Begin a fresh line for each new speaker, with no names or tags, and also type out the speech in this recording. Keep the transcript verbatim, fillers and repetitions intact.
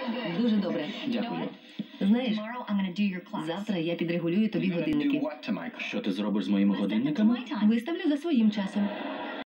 Дуже добре.
Дякую.
Знаєш, завтра я підрегулюю тобі годинники.
Що ти зробиш з моїми годинниками?
Виставлю за своїм часом.